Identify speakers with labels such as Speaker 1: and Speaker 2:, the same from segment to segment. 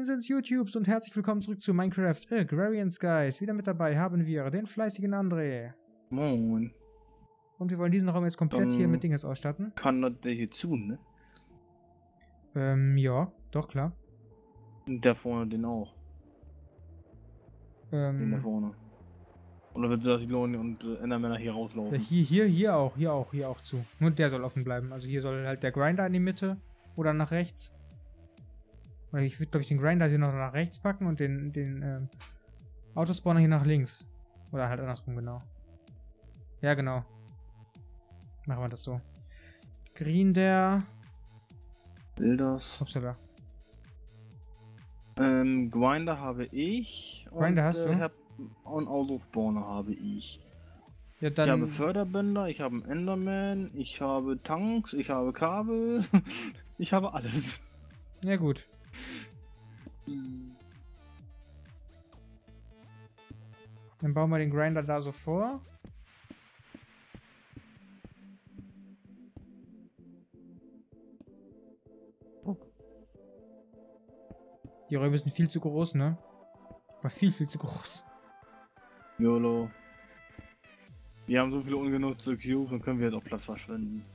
Speaker 1: Moinsinn's YouTubes und herzlich willkommen zurück zu Minecraft Agrarian Skies. Wieder mit dabei haben wir den fleißigen André.
Speaker 2: Moin.
Speaker 1: Und wir wollen diesen Raum jetzt komplett hier mit Dinges ausstatten.
Speaker 2: Kann das der hier zu, ne?
Speaker 1: Ja, doch, klar.
Speaker 2: Und der vorne den auch. Den da vorne. Oder wird das Loni und Endermänner hier rauslaufen?
Speaker 1: Hier auch zu. Nur der soll offen bleiben. Also hier soll halt der Grinder in die Mitte oder nach rechts. Oder ich würde, glaube ich, den Grinder hier noch nach rechts packen und den Autospawner hier nach links. Oder halt andersrum, genau. Ja, genau. Machen wir das so. Green der...
Speaker 2: Will das?
Speaker 1: Upsala.
Speaker 2: Grinder habe ich.
Speaker 1: Grinder hast du?
Speaker 2: Und Autospawner habe ich.
Speaker 1: Ja, dann...
Speaker 2: Ich habe Förderbänder, ich habe einen Enderman, ich habe Tanks, ich habe Kabel. Ich habe alles.
Speaker 1: Ja, gut. Dann bauen wir den Grinder da so vor. Die Räume sind viel zu groß, ne? Aber viel zu groß.
Speaker 2: YOLO. Wir haben so viele ungenutzte Cubes, dann können wir jetzt auch Platz verschwenden.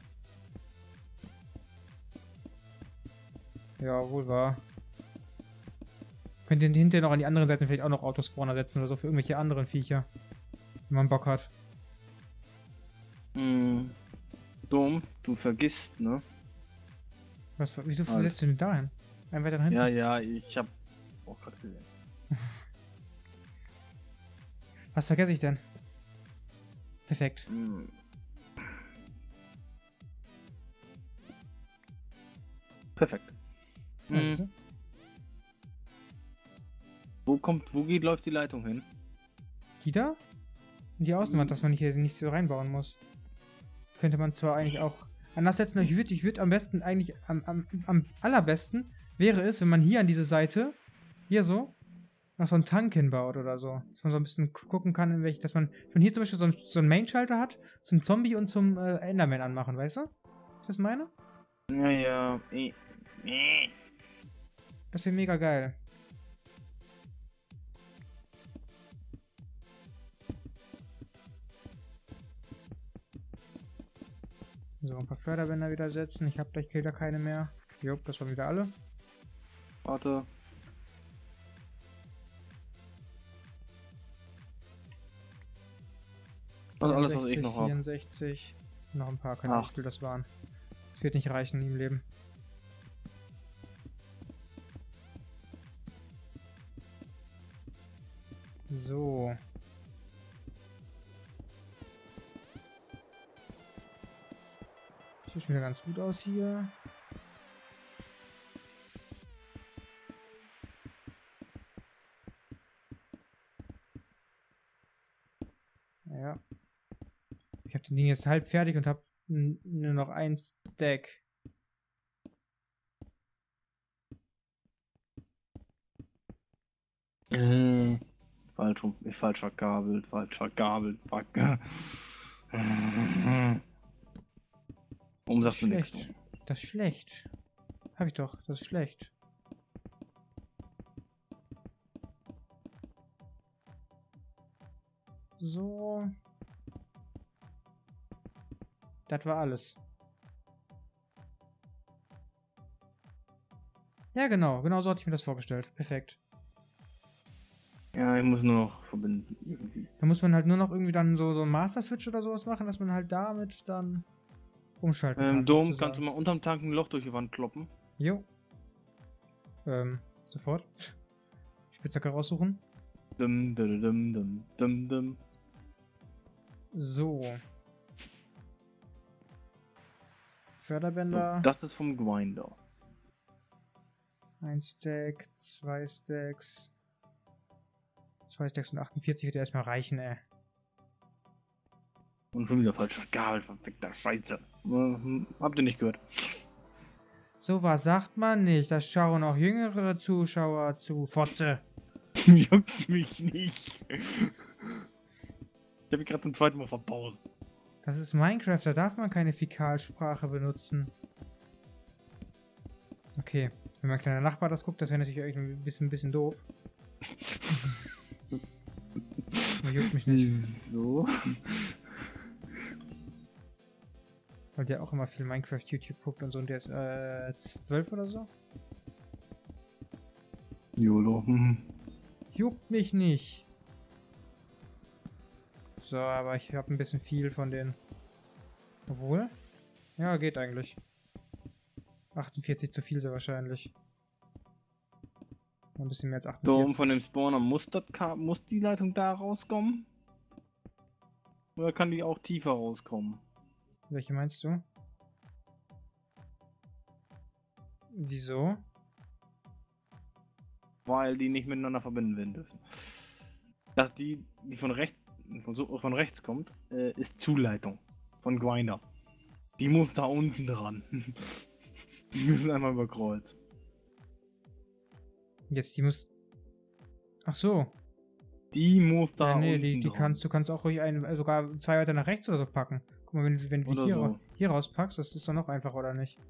Speaker 1: Ja, wohl wahr. Könnt ihr hinterher noch an die anderen Seiten vielleicht auch noch Autospawner setzen oder so für irgendwelche anderen Viecher. Wenn man Bock hat.
Speaker 2: Dumm, du vergisst, ne?
Speaker 1: Wieso setzt du den da hin? Ein weiter nach hinten?
Speaker 2: Ja, ich hab auch gerade gesehen.
Speaker 1: Was vergesse ich denn? Perfekt.
Speaker 2: Perfekt.
Speaker 1: Weißt du?
Speaker 2: Läuft die Leitung hin?
Speaker 1: Die da? In die Außenwand, dass man hier nicht so reinbauen muss. Könnte man zwar eigentlich auch anders setzen, aber ich würde am besten eigentlich, am allerbesten wäre es, wenn man hier an diese Seite, hier so, noch so einen Tank hinbaut oder so. Dass man so ein bisschen gucken kann, in welch, dass man hier zum Beispiel so einen Main-Schalter hat, zum Zombie und zum Enderman anmachen, weißt du? Das meine?
Speaker 2: Ja.
Speaker 1: Das wäre mega geil. So, ein paar Förderbänder wieder setzen. Ich habe gleich da keine mehr. Jupp, das waren wieder alle.
Speaker 2: Warte. Also alles, was ich noch habe.
Speaker 1: 64. Noch ein paar, keine Ahnung, wie viel das waren. Das wird nicht reichen im Leben. So. Sieht schon wieder ganz gut aus hier. Ja. Ich habe den Ding jetzt halb fertig und habe nur noch ein Stack.
Speaker 2: Falsch verkabelt. Warum sagst du nichts?
Speaker 1: Das ist schlecht. Hab ich doch, das ist schlecht. So. Das war alles. Ja, genau so hatte ich mir das vorgestellt. Perfekt.
Speaker 2: Ja, ich muss nur noch verbinden. Irgendwie.
Speaker 1: Da muss man halt nur noch irgendwie dann so einen Master-Switch oder sowas machen, dass man halt damit dann umschalten kann.
Speaker 2: Dom, kannst du mal unterm Tank ein Loch durch die Wand kloppen?
Speaker 1: Jo. Sofort. Spitzhacke raussuchen. So. Förderbänder.
Speaker 2: So, das ist vom Grinder.
Speaker 1: 1 Stack, 2 Stacks. 2 Stacks und 48 wird erstmal reichen, ey.
Speaker 2: Und schon wieder falsch verkabelt, verfickter Scheiße. Habt ihr nicht gehört?
Speaker 1: So was sagt man nicht. Das schauen auch jüngere Zuschauer zu. Fotze.
Speaker 2: Juckt mich nicht. Ich hab mich gerade zum zweiten Mal verbaut.
Speaker 1: Das ist Minecraft, da darf man keine Fäkalsprache benutzen. Okay. Wenn mein kleiner Nachbar das guckt, das wäre natürlich echt ein bisschen doof. Aber juckt mich nicht.
Speaker 2: So.
Speaker 1: Weil der auch immer viel Minecraft YouTube guckt und so, und der ist 12 oder so.
Speaker 2: YOLO.
Speaker 1: Juckt mich nicht. So, aber ich habe ein bisschen viel von den... Obwohl? Ja, geht eigentlich. 48 zu viel sehr wahrscheinlich. Ein bisschen mehr als 48.
Speaker 2: So, und von dem Spawner muss die Leitung da rauskommen? Oder kann die auch tiefer rauskommen?
Speaker 1: Welche meinst du? Wieso?
Speaker 2: Weil die nicht miteinander verbinden werden dürfen. Dass die von rechts kommt, ist Zuleitung von Grinder. Die muss da unten dran. Die müssen einmal über Kreuz.
Speaker 1: Jetzt, die muss... Ach so.
Speaker 2: Die muss da
Speaker 1: Ja, nee,
Speaker 2: unten
Speaker 1: die
Speaker 2: dran.
Speaker 1: du kannst auch ruhig sogar 2 weiter nach rechts oder so packen. Guck mal, wenn du
Speaker 2: Oder
Speaker 1: die
Speaker 2: so.
Speaker 1: hier rauspackst, das ist doch noch einfacher, oder nicht?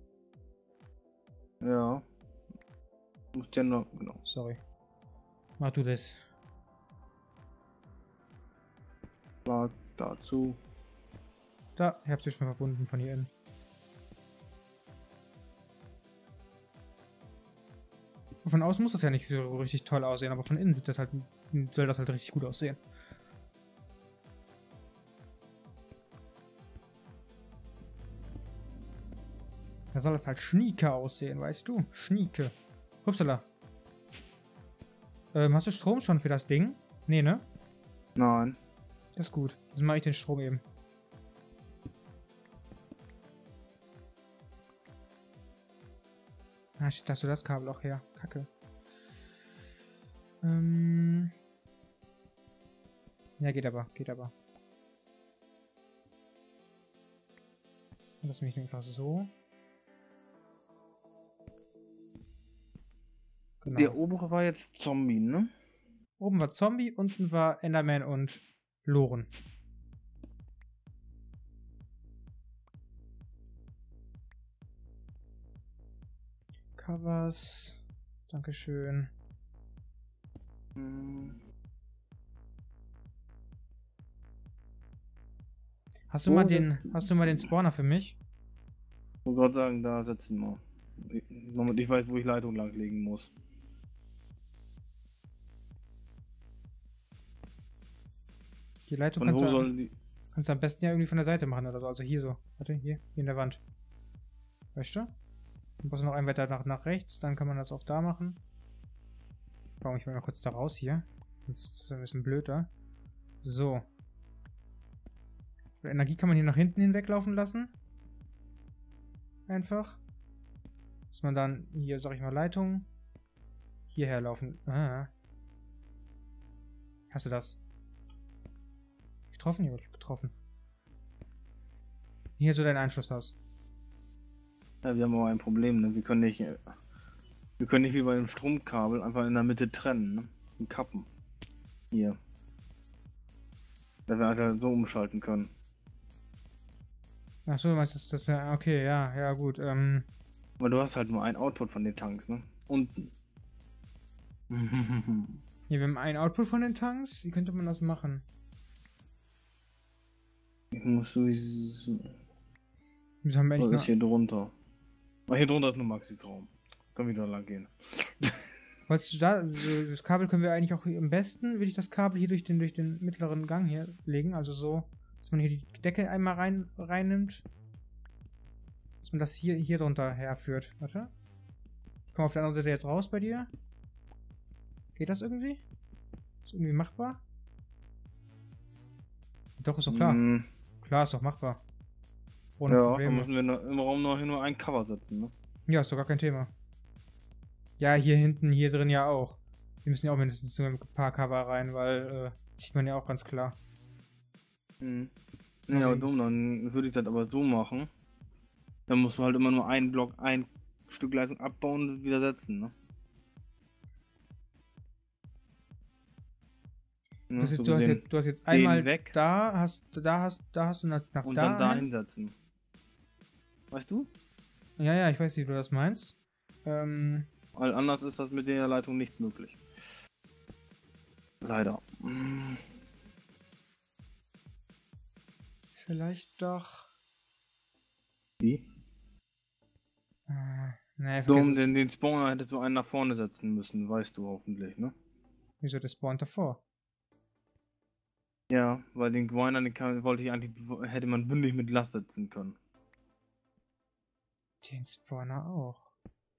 Speaker 2: Ja. Muss ja noch, genau.
Speaker 1: Sorry. Mach du das.
Speaker 2: War dazu.
Speaker 1: Da, ich hab's hier schon verbunden von hier innen. Von außen muss das ja nicht so richtig toll aussehen, aber von innen soll das halt richtig gut aussehen. Da soll es halt schnieke aussehen, weißt du? Schnieke. Upsala. Hast du Strom schon für das Ding? Nee, ne?
Speaker 2: Nein.
Speaker 1: Das ist gut. Dann mache ich den Strom eben. Ah, shit, hast du das Kabel auch her? Kacke. Ja, geht aber, geht aber. Lass mich einfach so. Genau.
Speaker 2: Der obere war jetzt Zombie, ne?
Speaker 1: Oben war Zombie, unten war Enderman und Loren. Covers. Dankeschön. Hast du mal den Spawner für mich?
Speaker 2: Ich wollte gerade sagen, da setzen wir. Damit ich weiß, wo ich Leitung langlegen muss.
Speaker 1: Die Leitung
Speaker 2: Und wo sollen die.
Speaker 1: kannst du am besten ja irgendwie von der Seite machen oder so. Also hier so. Warte, hier in der Wand. Weißt du? Dann brauchst du noch einen weiter nach rechts, dann kann man das auch da machen. Warum ich mal kurz da raus hier. Sonst ist das ein bisschen blöder. So. Energie kann man hier nach hinten hinweglaufen lassen. Einfach. Dass man dann hier, sag ich mal, Leitung hierher laufen. Ah. Hast du das? Getroffen? Ja, getroffen. Hier so dein Anschluss hast.
Speaker 2: Ja, wir haben aber ein Problem, ne? Wir können nicht wie bei dem Stromkabel einfach in der Mitte trennen, ne? Und kappen. Hier. Dass wir halt so umschalten können.
Speaker 1: Achso, meinst du, das wäre. Okay, ja, gut.
Speaker 2: Aber du hast halt nur ein Output von den Tanks, ne? Unten.
Speaker 1: Hier, wir haben einen Output von den Tanks. Wie könnte man das machen?
Speaker 2: Ich muss sowieso.
Speaker 1: Wieso haben wir
Speaker 2: Was
Speaker 1: eigentlich
Speaker 2: ist hier drunter? Ah, hier drunter ist nur Maxis Raum. Können wir da lang gehen.
Speaker 1: Wolltest du da, das Kabel können wir eigentlich auch am besten, würde ich das Kabel hier durch den mittleren Gang hier legen, also so, dass man hier die Decke einmal reinnimmt, dass man das hier drunter herführt. Warte. Ich komme auf der anderen Seite jetzt raus bei dir. Geht das irgendwie? Ist irgendwie machbar? Doch, ist doch klar. Klar, ist doch machbar. Ohne
Speaker 2: Ja,
Speaker 1: Probleme.
Speaker 2: dann müssen wir im Raum nur ein Cover setzen, ne?
Speaker 1: Ja, ist doch gar kein Thema. Ja, hier hinten, hier drin ja auch. Wir müssen ja auch mindestens so ein paar Cover rein, weil, sieht man ja auch ganz klar.
Speaker 2: Mhm.
Speaker 1: Also-
Speaker 2: Ja, aber dumm, dann würde ich das aber so machen. Dann musst du halt immer nur einen Block, ein Stück Leitung abbauen und wieder setzen, ne? Ne, so
Speaker 1: Du hast jetzt
Speaker 2: den
Speaker 1: einmal
Speaker 2: weg.
Speaker 1: da hast du nach
Speaker 2: Und
Speaker 1: da
Speaker 2: dann da
Speaker 1: ein.
Speaker 2: hinsetzen. Weißt du?
Speaker 1: Ja, ich weiß, wie du das meinst.
Speaker 2: Weil anders ist das mit der Leitung nicht möglich. Leider.
Speaker 1: Vielleicht doch.
Speaker 2: Wie?
Speaker 1: Nee,
Speaker 2: So,
Speaker 1: vergiss
Speaker 2: um
Speaker 1: es.
Speaker 2: den Spawner hättest du einen nach vorne setzen müssen, weißt du hoffentlich, ne?
Speaker 1: Wieso, der spawnt davor?
Speaker 2: Ja, weil den Grinder, wollte ich eigentlich, hätte man bündig mit Last setzen können.
Speaker 1: Den Spawner auch.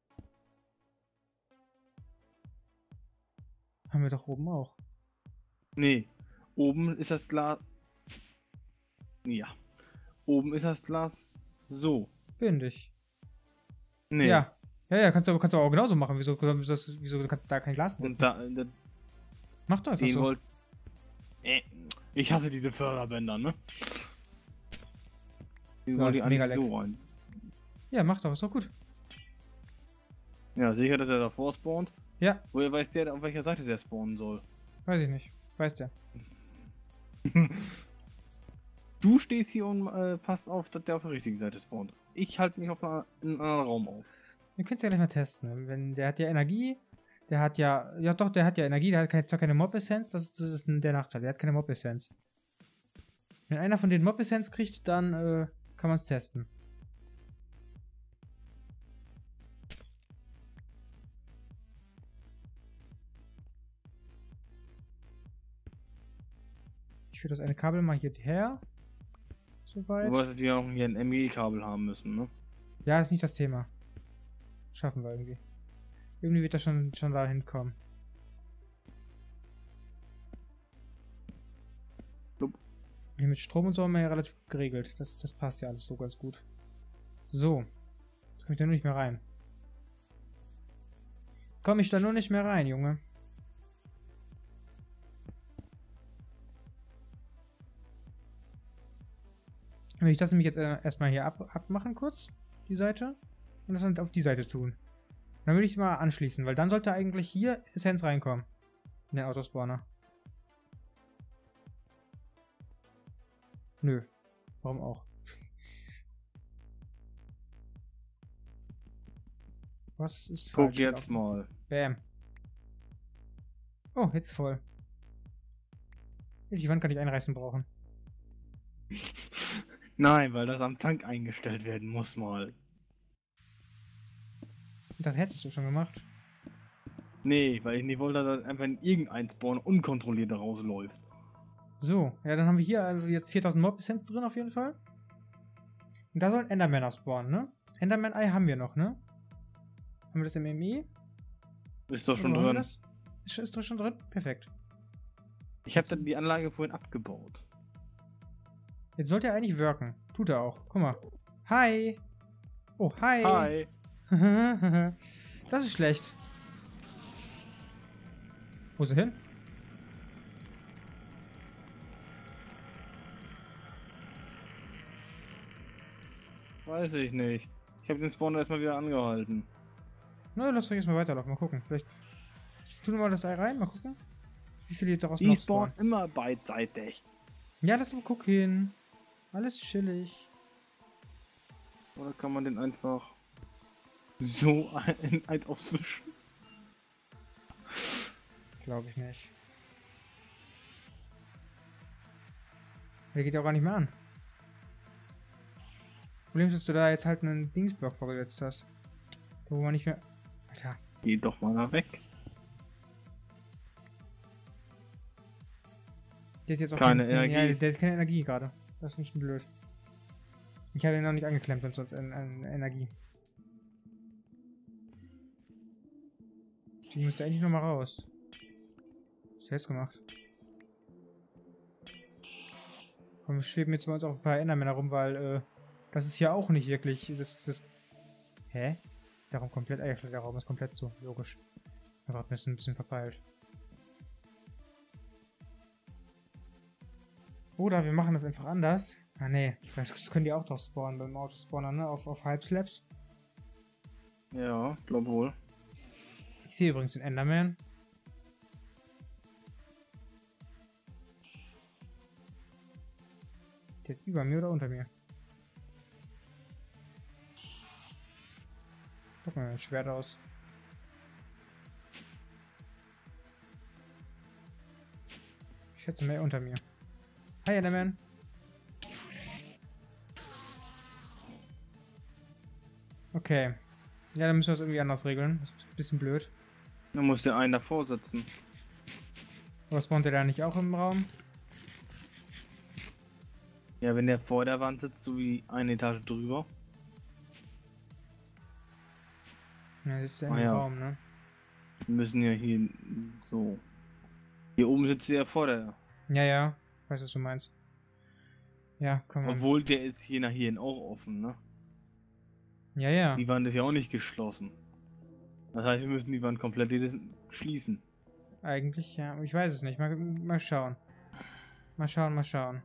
Speaker 1: Haben wir doch oben auch.
Speaker 2: Nee, oben ist das Glas. Ja. Oben ist das Glas so.
Speaker 1: Bündig.
Speaker 2: Nee.
Speaker 1: Ja. Ja, kannst du auch genauso machen. Wieso kannst du da kein Glas setzen?
Speaker 2: Und da,
Speaker 1: Mach doch einfach
Speaker 2: den
Speaker 1: so.
Speaker 2: wollt. Ich hasse diese Förderbänder, ne? Den
Speaker 1: Ja,
Speaker 2: wollte ich
Speaker 1: mega
Speaker 2: eigentlich
Speaker 1: leck.
Speaker 2: so rein.
Speaker 1: Ja, mach doch, ist doch gut.
Speaker 2: Ja, sicher, dass er davor spawnt.
Speaker 1: Ja,
Speaker 2: Woher weiß der, auf welcher Seite der spawnen soll?
Speaker 1: weiß ich nicht. Weiß der.
Speaker 2: Du stehst hier und passt auf, dass der auf der richtigen Seite spawnt. Ich halte mich in einem anderen Raum auf.
Speaker 1: Wir können es ja gleich mal testen. Ne? Wenn, der hat ja Energie. Der hat ja. Ja doch, der hat ja Energie, der hat zwar keine Mob-Essenz, das ist der Nachteil. Der hat keine Mob-Essenz. Wenn einer von den Mob-Essenz kriegt, dann kann man es testen. Ich führe das eine Kabel mal hierher. Soweit.
Speaker 2: Du weißt, dass wir auch hier ein ME-Kabel haben müssen, ne?
Speaker 1: Ja, das ist nicht das Thema. Schaffen wir irgendwie. Irgendwie wird das schon dahin kommen.
Speaker 2: Blub.
Speaker 1: Hier mit Strom und so haben wir ja relativ gut geregelt. Das passt ja alles so ganz gut. So. Jetzt komme ich da nur nicht mehr rein. Komme ich da nur nicht mehr rein, Junge. Will ich das nämlich jetzt erstmal hier abmachen kurz, die Seite, und das dann auf die Seite tun. Dann würde ich es mal anschließen, weil dann sollte eigentlich hier Essenz reinkommen. In den Autospawner. Nö. Warum auch? Was ist falsch?
Speaker 2: Guck jetzt
Speaker 1: gelaufen?
Speaker 2: mal.
Speaker 1: Bam. Oh, jetzt voll. Die Wand kann ich einreißen brauchen.
Speaker 2: Nein, weil das am Tank eingestellt werden muss mal.
Speaker 1: Das hättest du schon gemacht.
Speaker 2: Nee, weil ich nicht wollte, dass einfach in irgendein Spawn unkontrolliert rausläuft.
Speaker 1: So, ja, dann haben wir hier also jetzt 4000 Mob-Essenz drin auf jeden Fall. Und da sollen Endermänner spawnen, ne? Enderman-Ei haben wir noch, ne? Haben wir das im ME?
Speaker 2: Ist doch schon
Speaker 1: Oder haben wir
Speaker 2: drin.
Speaker 1: das? Ist doch schon drin? Perfekt.
Speaker 2: Ich habe dann die Anlage vorhin abgebaut.
Speaker 1: Jetzt sollte er eigentlich wirken. Tut er auch. Guck mal. Hi. Oh, hi.
Speaker 2: Hi.
Speaker 1: Das ist schlecht. Wo ist er hin?
Speaker 2: Weiß ich nicht. Ich habe den Spawner erstmal wieder angehalten.
Speaker 1: Na, lass doch jetzt mal weiterlaufen. Mal gucken. Vielleicht tun wir mal das Ei rein. Mal gucken. Wie viele daraus
Speaker 2: Die
Speaker 1: noch
Speaker 2: spawnen
Speaker 1: spawnen.
Speaker 2: immer beidseitig.
Speaker 1: Ja, lass mal gucken. Alles chillig.
Speaker 2: Oder kann man den einfach so ein auswischen?
Speaker 1: Glaube ich nicht. Der geht ja auch gar nicht mehr an. Problem ist, dass du da jetzt halt einen Dingsblock vorgesetzt hast. Da wo man nicht mehr... Alter.
Speaker 2: Geh doch mal da weg.
Speaker 1: Der hat jetzt auch
Speaker 2: Keine Energie.
Speaker 1: Ja, der hat keine Energie gerade. Das ist nicht blöd. Ich habe ihn noch nicht angeklemmt und sonst Energie. Die müsste eigentlich noch mal raus. Was hast du jetzt gemacht? Komm, wir schweben jetzt bei uns auch ein paar Endermänner rum, weil das ist ja auch nicht wirklich. Hä? Ist der Raum komplett. Ja, der Raum ist komplett so, logisch. Aber ein bisschen verpeilt. Oder wir machen das einfach anders. Ah ne, das können die auch drauf spawnen beim Autospawner, ne? Auf Halbslaps.
Speaker 2: Ja, glaub wohl.
Speaker 1: Ich sehe übrigens den Enderman. Der ist über mir oder unter mir? Guck mal, ein Schwert aus. Ich schätze mehr unter mir. Hi, Enderman. Okay. Ja, dann müssen wir es irgendwie anders regeln. Das ist ein bisschen blöd.
Speaker 2: Dann muss der einen davor sitzen.
Speaker 1: Aber spawnt der da nicht auch im Raum?
Speaker 2: Ja, wenn der vor der Wand sitzt, so wie eine Etage drüber.
Speaker 1: Ja, der sitzt ja
Speaker 2: Ah,
Speaker 1: im
Speaker 2: ja.
Speaker 1: Raum, ne?
Speaker 2: Wir müssen ja hier so. Hier oben sitzt der vor der.
Speaker 1: Ja, ja. Ich weiß, was du meinst. Ja, komm mal.
Speaker 2: Obwohl der ist hier nach hierhin auch offen, ne?
Speaker 1: Ja, ja.
Speaker 2: Die Wand ist ja auch nicht geschlossen. Das heißt, wir müssen die Wand komplett schließen.
Speaker 1: Eigentlich, ja. Ich weiß es nicht. Mal schauen. Mal schauen.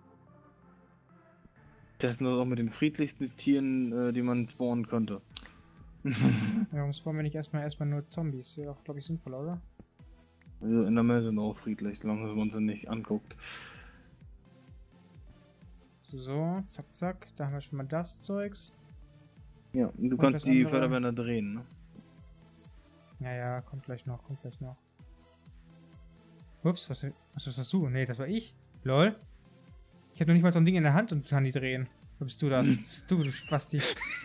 Speaker 2: Testen das auch mit den friedlichsten Tieren, die man spawnen könnte.
Speaker 1: Warum spawnen wir nicht erstmal nur Zombies? Wäre doch, glaube ich, sinnvoll, oder?
Speaker 2: Also in der Messe sind auch friedlich, solange man sie nicht anguckt.
Speaker 1: So, zack, zack. Da haben wir schon mal das Zeugs.
Speaker 2: Ja, und du
Speaker 1: Und
Speaker 2: kannst
Speaker 1: das
Speaker 2: die
Speaker 1: andere?
Speaker 2: Förderbänder drehen, ne?
Speaker 1: Ja, ja, kommt gleich noch. Ups, was hast du? Nee, das war ich. Lol. Ich habe noch nicht mal so ein Ding in der Hand und kann die drehen. Wo bist du das? Bist du Spasti.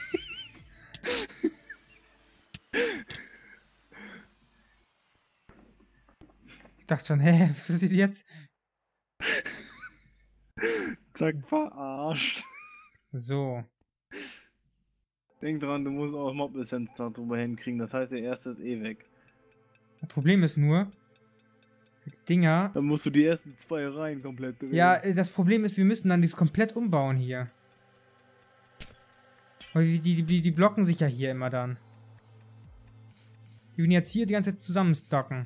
Speaker 1: Ich dachte schon, hä, was ist jetzt?
Speaker 2: Zack, verarscht.
Speaker 1: So.
Speaker 2: Denk dran, du musst auch Mob-Essenz darüber hinkriegen, das heißt, der erste ist eh weg.
Speaker 1: Das Problem ist nur, die Dinger.
Speaker 2: Dann musst du die ersten 2 Reihen komplett drehen.
Speaker 1: Ja, das Problem ist, wir müssen dann das komplett umbauen hier. Weil die blocken sich ja hier immer dann. Die würden jetzt hier die ganze Zeit zusammenstocken.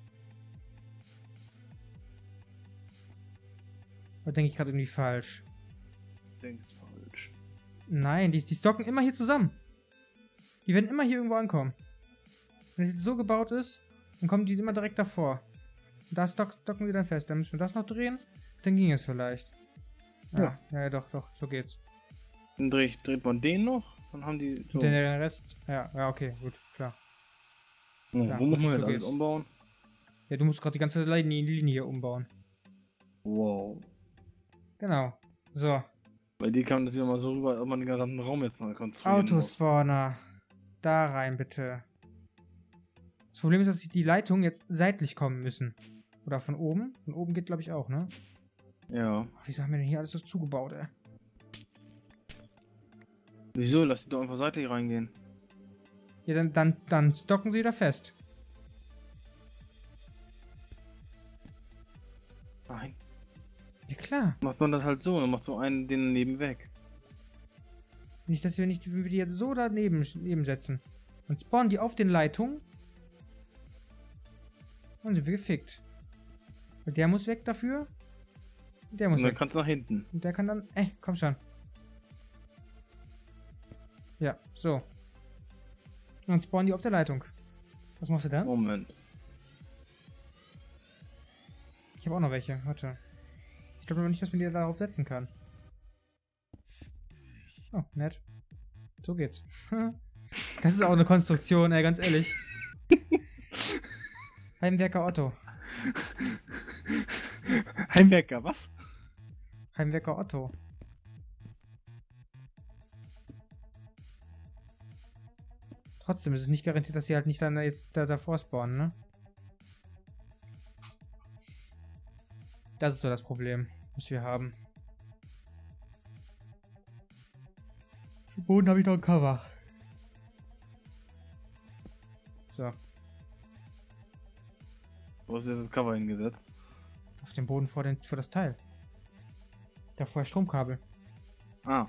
Speaker 1: Oder denke ich gerade irgendwie falsch?
Speaker 2: Denkst falsch.
Speaker 1: Nein, die stocken immer hier zusammen. Die werden immer hier irgendwo ankommen. Wenn es jetzt so gebaut ist, dann kommen die immer direkt davor. Und da stocken sie dann fest. Dann müssen wir das noch drehen. Dann ging es vielleicht. Ja, doch, so geht's.
Speaker 2: Dann dreht man den noch, dann haben die so.
Speaker 1: Und den Rest, ja, okay, gut, klar.
Speaker 2: Oh,
Speaker 1: Ja,
Speaker 2: wo muss man
Speaker 1: so
Speaker 2: jetzt alles
Speaker 1: geht's.
Speaker 2: umbauen?
Speaker 1: Ja, du musst gerade die ganze Linie hier umbauen.
Speaker 2: Wow.
Speaker 1: Genau. So.
Speaker 2: Bei dir kam das ja mal so rüber, ob man den gesamten Raum jetzt mal konstruieren muss.
Speaker 1: Autospawner. Da rein, bitte. Das Problem ist, dass die Leitungen jetzt seitlich kommen müssen. Oder von oben. Von oben geht, glaube ich, auch, ne?
Speaker 2: Ja.
Speaker 1: Wieso haben wir denn hier alles so zugebaut, ey?
Speaker 2: Wieso? Lass die doch einfach seitlich reingehen.
Speaker 1: Ja, dann stocken sie wieder fest.
Speaker 2: Nein.
Speaker 1: Ja, klar.
Speaker 2: Macht man das halt so, dann macht so einen den daneben weg.
Speaker 1: Nicht, dass wir die jetzt so daneben setzen. Dann spawnen die auf den Leitungen. Und sind wir gefickt. Und der muss weg dafür. Und der muss
Speaker 2: Und dann
Speaker 1: weg.
Speaker 2: kannst du nach hinten.
Speaker 1: Und der kann dann... komm schon. Ja, so. Und dann spawnen die auf der Leitung. Was machst du dann?
Speaker 2: Moment.
Speaker 1: Ich habe auch noch welche. Warte. Ich glaube aber nicht, dass man die darauf setzen kann. Oh, nett. So geht's. Das ist auch eine Konstruktion, ey, ganz ehrlich. Heimwerker Otto.
Speaker 2: Heimwerker, was?
Speaker 1: Heimwerker Otto. Trotzdem ist es nicht garantiert, dass sie halt nicht dann jetzt davor spawnen, ne? Das ist so das Problem, was wir haben. Für den Boden habe ich noch ein Cover. So,
Speaker 2: Wo hast du jetzt das Cover hingesetzt?
Speaker 1: auf dem Boden vor das Teil. Da vorher Stromkabel.
Speaker 2: Ah.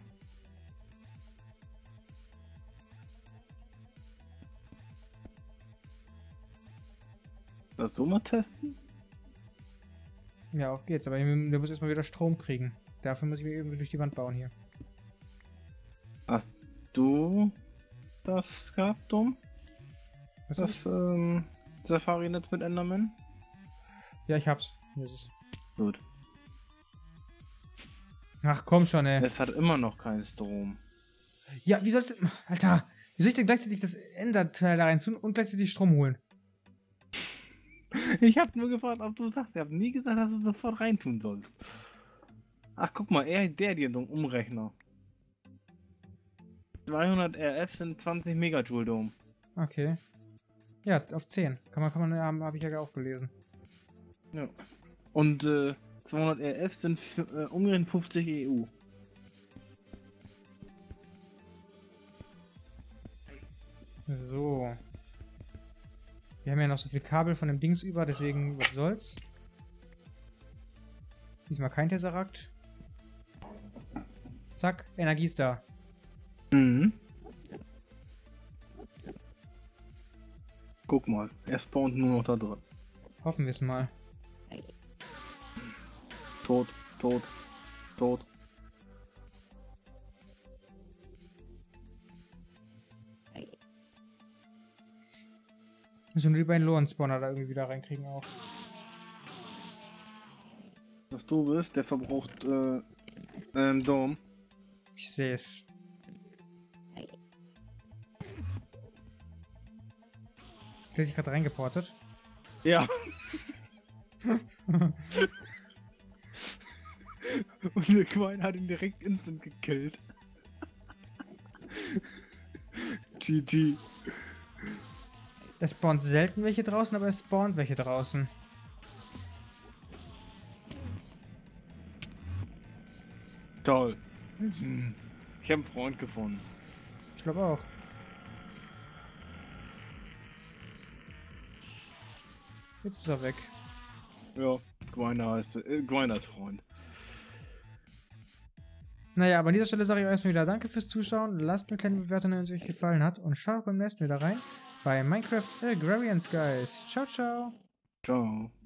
Speaker 2: Lass du mal testen?
Speaker 1: Ja, auf geht's. Aber der muss erstmal wieder Strom kriegen. Dafür muss ich mir irgendwie durch die Wand bauen hier.
Speaker 2: Hast du das gehabt, Dom?
Speaker 1: Was
Speaker 2: Das Safari-Netz mit Enderman?
Speaker 1: Ja, ich hab's. Hier ist es.
Speaker 2: Gut.
Speaker 1: Ach komm schon, ey.
Speaker 2: Es hat immer noch keinen Strom.
Speaker 1: Ja, wie sollst du... Alter, wie soll ich denn gleichzeitig das Enderteil da rein tun und gleichzeitig Strom holen?
Speaker 2: Ich habe nur gefragt, ob du sagst. Ich habe nie gesagt, dass du sofort reintun sollst. Ach, guck mal, der hier, so ein Umrechner. 200 RF sind 20 Megajoule Dom.
Speaker 1: Okay. Ja, auf 10. Kann man, ja, habe ich ja auch gelesen.
Speaker 2: Ja. Und 200 RF sind umgerechnet 50 EU.
Speaker 1: So. Wir haben ja noch so viel Kabel von dem Dings über, deswegen was soll's. Diesmal kein Tesseract. Zack, Energie ist da.
Speaker 2: Mhm. Guck mal, er spawnt nur noch da drin.
Speaker 1: Hoffen wir es mal.
Speaker 2: Tot, tot, tot.
Speaker 1: Müssen wir die beiden Lohen-Spawner da irgendwie wieder reinkriegen auch.
Speaker 2: Was du bist, der verbraucht Dom.
Speaker 1: Ich sehe es. Der sich gerade reingeportet.
Speaker 2: Ja. Und der Quine hat ihn direkt instant gekillt. GG.
Speaker 1: Es spawnt selten welche draußen, aber es spawnt welche draußen.
Speaker 2: Toll. Ich habe einen Freund gefunden.
Speaker 1: Ich glaube auch. Jetzt ist er weg.
Speaker 2: Ja, Grinder ist Freund.
Speaker 1: Naja, aber an dieser Stelle sage ich euch erstmal wieder danke fürs Zuschauen. Lasst eine kleine Bewertung, wenn es euch gefallen hat. Und schaut beim nächsten wieder rein bei Minecraft Agrarian Skies. Ciao, ciao.
Speaker 2: Ciao.